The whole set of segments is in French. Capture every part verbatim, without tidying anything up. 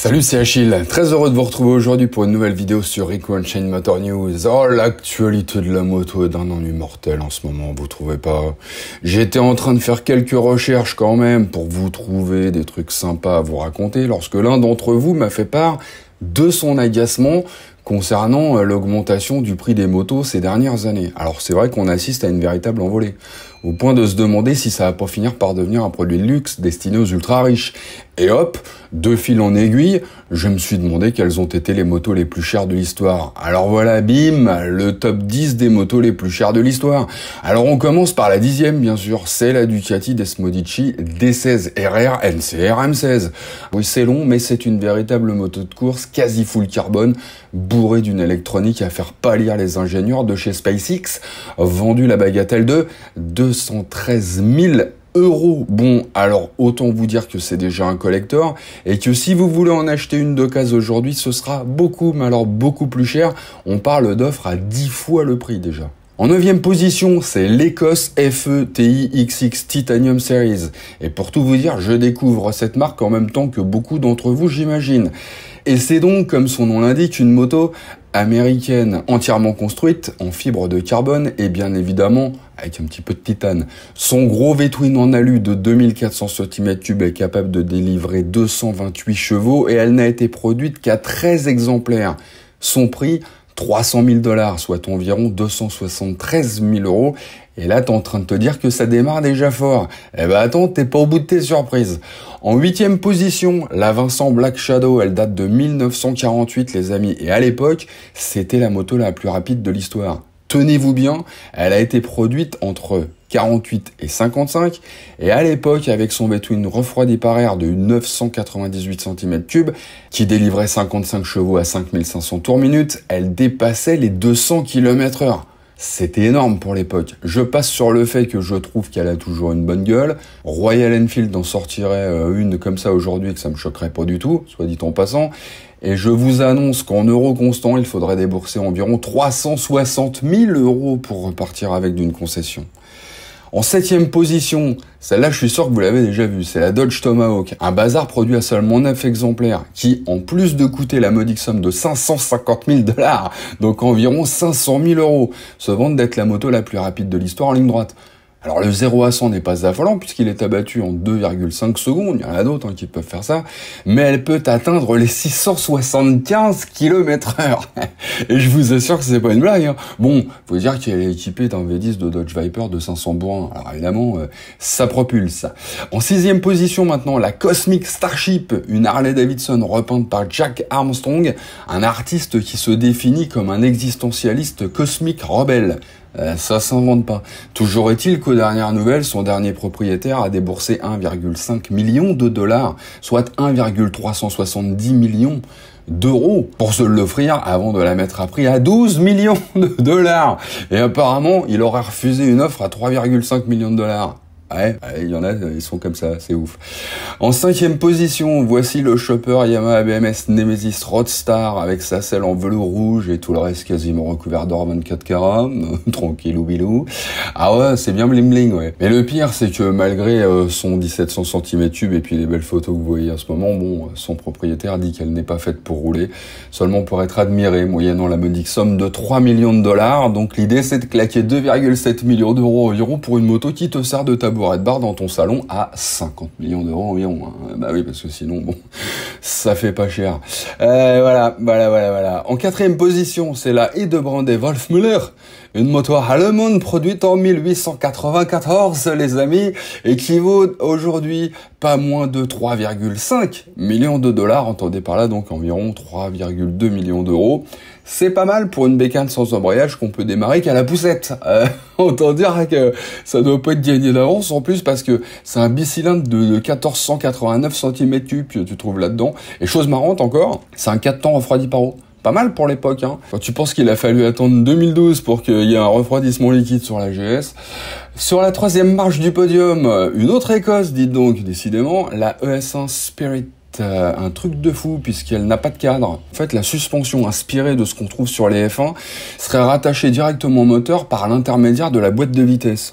Salut, c'est Achille. Très heureux de vous retrouver aujourd'hui pour une nouvelle vidéo sur Rico Unchained Motor News. Oh, l'actualité de la moto est d'un ennui mortel en ce moment, vous trouvez pas? J'étais en train de faire quelques recherches quand même pour vous trouver des trucs sympas à vous raconter lorsque l'un d'entre vous m'a fait part de son agacement concernant l'augmentation du prix des motos ces dernières années. Alors c'est vrai qu'on assiste à une véritable envolée, au point de se demander si ça va pas finir par devenir un produit de luxe destiné aux ultra riches. Et hop, de fil en aiguille, je me suis demandé quelles ont été les motos les plus chères de l'histoire. Alors voilà, bim, le top dix des motos les plus chères de l'histoire. Alors on commence par la dixième, bien sûr, c'est la Ducati Desmodici D seize R R N C R M seize. Oui, c'est long, mais c'est une véritable moto de course, quasi full carbone, bourrée d'une électronique à faire pâlir les ingénieurs de chez SpaceX, vendue la bagatelle de deux cent treize mille euros. Bon, alors autant vous dire que c'est déjà un collector et que si vous voulez en acheter une d'occasion aujourd'hui, ce sera beaucoup, mais alors beaucoup plus cher. On parle d'offres à dix fois le prix déjà. En neuvième position, c'est l'Ecos F E T I X X Titanium Series. Et pour tout vous dire, je découvre cette marque en même temps que beaucoup d'entre vous, j'imagine. Et c'est donc, comme son nom l'indique, une moto américaine entièrement construite en fibre de carbone et bien évidemment avec un petit peu de titane. Son gros V-twin en alu de deux mille quatre cents centimètres cubes est capable de délivrer deux cent vingt-huit chevaux et elle n'a été produite qu'à treize exemplaires. Son prix, trois cent mille dollars, soit environ deux cent soixante-treize mille euros. Et là, t'es en train de te dire que ça démarre déjà fort. Eh ben attends, t'es pas au bout de tes surprises. En huitième position, la Vincent Black Shadow, elle date de mille neuf cent quarante-huit, les amis. Et à l'époque, c'était la moto la plus rapide de l'histoire. Tenez-vous bien, elle a été produite entre quarante-huit et cinquante-cinq, et à l'époque, avec son V-twin refroidi par air de neuf cent quatre-vingt-dix-huit centimètres cubes, qui délivrait cinquante-cinq chevaux à cinq mille cinq cents tours minute, elle dépassait les deux cents kilomètres heure. C'était énorme pour l'époque. Je passe sur le fait que je trouve qu'elle a toujours une bonne gueule. Royal Enfield en sortirait une comme ça aujourd'hui, que ça me choquerait pas du tout, soit dit en passant. Et je vous annonce qu'en euros constants, il faudrait débourser environ trois cent soixante mille euros pour repartir avec d'une concession. En septième position, celle-là je suis sûr que vous l'avez déjà vue, c'est la Dodge Tomahawk, un bazar produit à seulement neuf exemplaires, qui en plus de coûter la modique somme de cinq cent cinquante mille dollars, donc environ cinq cent mille euros, se vante d'être la moto la plus rapide de l'histoire en ligne droite. Alors le zéro à cent n'est pas affolant puisqu'il est abattu en deux virgule cinq secondes, il y en a d'autres hein, qui peuvent faire ça, mais elle peut atteindre les six cent soixante-quinze kilomètres heure. Et je vous assure que c'est pas une blague. Hein. Bon, faut dire qu'elle est équipée d'un V dix de Dodge Viper de cinq cents bourrins. Alors évidemment, euh, ça propulse. En sixième position maintenant, la Cosmic Starship, une Harley Davidson repeinte par Jack Armstrong, un artiste qui se définit comme un existentialiste cosmique rebelle. Euh, ça s'invente pas. Toujours est-il qu'aux dernières nouvelles, son dernier propriétaire a déboursé un virgule cinq million de dollars, soit un virgule trois cent soixante-dix millions d'euros pour se l'offrir avant de la mettre à prix à douze millions de dollars. Et apparemment, il aurait refusé une offre à trois virgule cinq millions de dollars. Ouais, il y en a, ils sont comme ça, c'est ouf. En cinquième position, voici le chopper Yamaha B M S Nemesis Roadstar avec sa selle en velours rouge et tout le reste quasiment recouvert d'or vingt-quatre carats, tranquillou bilou. Ah ouais, c'est bien bling bling, ouais. Mais le pire, c'est que malgré euh, son dix-sept cents centimètres cubes et puis les belles photos que vous voyez à ce moment, bon, son propriétaire dit qu'elle n'est pas faite pour rouler, seulement pour être admirée, moyennant la modique somme de trois millions de dollars. Donc l'idée, c'est de claquer deux virgule sept millions d'euros environ pour une moto qui te sert de tabouret de bar dans ton salon à cinquante millions d'euros environ. Hein. Bah oui, parce que sinon, bon, ça fait pas cher. Euh, voilà, voilà, voilà, voilà. En quatrième position, c'est la Hildebrand Wolfmüller, une moto allemande produite en mille huit cent quatre-vingt-quatorze, les amis, et qui vaut aujourd'hui pas moins de trois virgule cinq millions de dollars, entendez par là donc environ trois virgule deux millions d'euros. C'est pas mal pour une bécane sans embrayage qu'on peut démarrer qu'à la poussette. Euh, autant dire que ça doit pas être gagné d'avance en plus parce que c'est un bicylindre de mille quatre cent quatre-vingt-neuf centimètres cubes que tu trouves là-dedans. Et chose marrante encore, c'est un quatre temps refroidi par eau. Pas mal pour l'époque, hein. Quand tu penses qu'il a fallu attendre deux mille douze pour qu'il y ait un refroidissement liquide sur la G S. Sur la troisième marche du podium, une autre Écosse, dites donc, décidément, la E S un Spirit. Euh, un truc de fou puisqu'elle n'a pas de cadre. En fait, la suspension inspirée de ce qu'on trouve sur les F un serait rattachée directement au moteur par l'intermédiaire de la boîte de vitesse.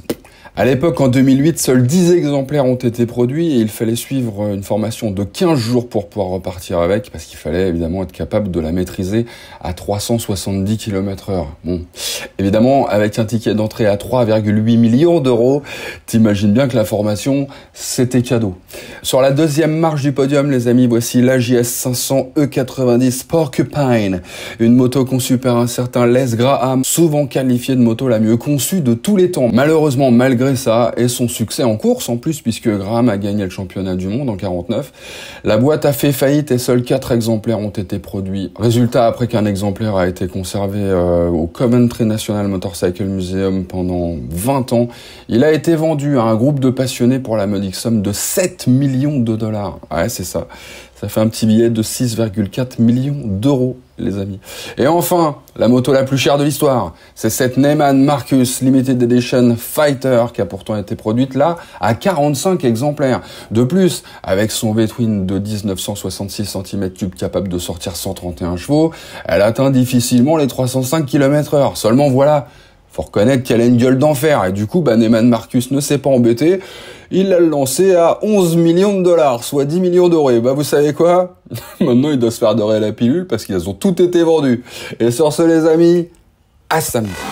À l'époque, en deux mille huit, seuls dix exemplaires ont été produits et il fallait suivre une formation de quinze jours pour pouvoir repartir avec, parce qu'il fallait évidemment être capable de la maîtriser à trois cent soixante-dix kilomètres heure. Bon, évidemment, avec un ticket d'entrée à trois virgule huit millions d'euros, t'imagines bien que la formation, c'était cadeau. Sur la deuxième marche du podium, les amis, voici l'A J S cinq cents E quatre-vingt-dix Porcupine, une moto conçue par un certain Les Graham, souvent qualifiée de moto la mieux conçue de tous les temps. Malheureusement, malgré ça et son succès en course en plus, puisque Graham a gagné le championnat du monde en quarante-neuf, la boîte a fait faillite et seuls quatre exemplaires ont été produits. Résultat, après qu'un exemplaire a été conservé euh, au Coventry National Motorcycle Museum pendant vingt ans, il a été vendu à un groupe de passionnés pour la modique somme de sept millions de dollars. Ouais, c'est ça. Ça fait un petit billet de six virgule quatre millions d'euros, les amis. Et enfin, la moto la plus chère de l'histoire, c'est cette Neiman Marcus Limited Edition Fighter qui a pourtant été produite là à quarante-cinq exemplaires. De plus, avec son V-twin de mille neuf cent soixante-six centimètres cubes capable de sortir cent trente et un chevaux, elle atteint difficilement les trois cent cinq kilomètres heure. Seulement voilà, faut reconnaître qu'elle a une gueule d'enfer et du coup, bah, Neiman Marcus ne s'est pas embêté. Il l'a lancé à onze millions de dollars, soit dix millions d'euros. Et bah, vous savez quoi? Maintenant, il doit se faire dorer la pilule parce qu'ils ont tout été vendus. Et sur ce, les amis, à samedi.